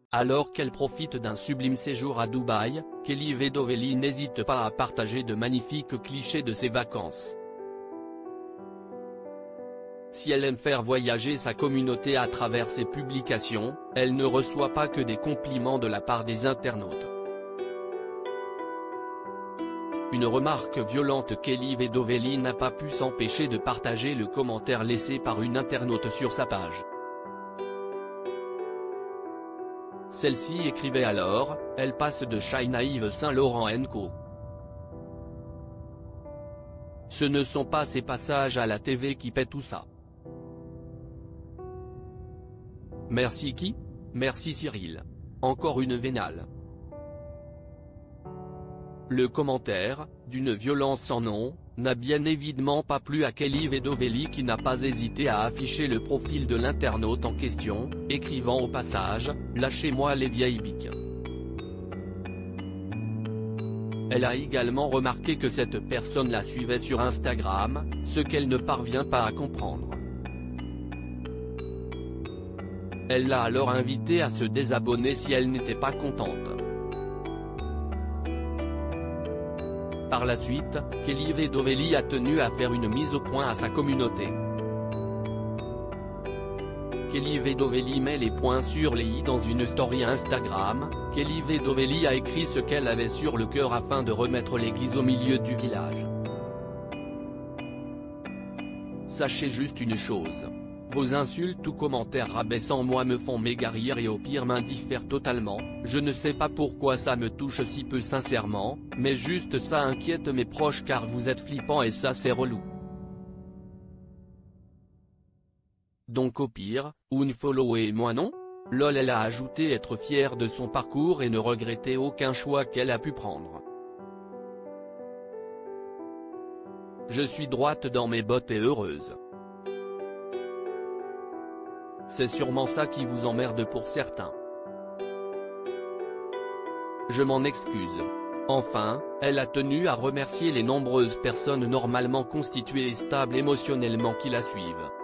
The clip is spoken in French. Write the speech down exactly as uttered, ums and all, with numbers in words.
Alors qu'elle profite d'un sublime séjour à Dubaï, Kelly Vedovelli n'hésite pas à partager de magnifiques clichés de ses vacances. Si elle aime faire voyager sa communauté à travers ses publications, elle ne reçoit pas que des compliments de la part des internautes. Une remarque violente. Kelly Vedovelli n'a pas pu s'empêcher de partager le commentaire laissé par une internaute sur sa page. Celle-ci écrivait alors, « Elle passe de Shine à Yves Saint Laurent and Co. Ce ne sont pas ces passages à la T V qui paient tout ça. » Merci qui? Merci Cyril. Encore une vénale. Le commentaire, d'une violence sans nom, n'a bien évidemment pas plu à Kelly Vedovelli qui n'a pas hésité à afficher le profil de l'internaute en question, écrivant au passage « Lâchez-moi les vieilles biques ». Elle a également remarqué que cette personne la suivait sur Instagram, ce qu'elle ne parvient pas à comprendre. Elle l'a alors invitée à se désabonner si elle n'était pas contente. Par la suite, Kelly Vedovelli a tenu à faire une mise au point à sa communauté. Kelly Vedovelli met les points sur les i dans une story Instagram. Kelly Vedovelli a écrit ce qu'elle avait sur le cœur afin de remettre l'église au milieu du village. Sachez juste une chose. Vos insultes ou commentaires rabaissant moi me font m'égarrir et au pire m'indiffèrent totalement, je ne sais pas pourquoi ça me touche si peu sincèrement, mais juste ça inquiète mes proches car vous êtes flippants et ça c'est relou. Donc au pire, unfollow et moi non? Lol. Elle a ajouté être fière de son parcours et ne regretter aucun choix qu'elle a pu prendre. Je suis droite dans mes bottes et heureuse. C'est sûrement ça qui vous emmerde pour certains. Je m'en excuse. Enfin, elle a tenu à remercier les nombreuses personnes normalement constituées et stables émotionnellement qui la suivent.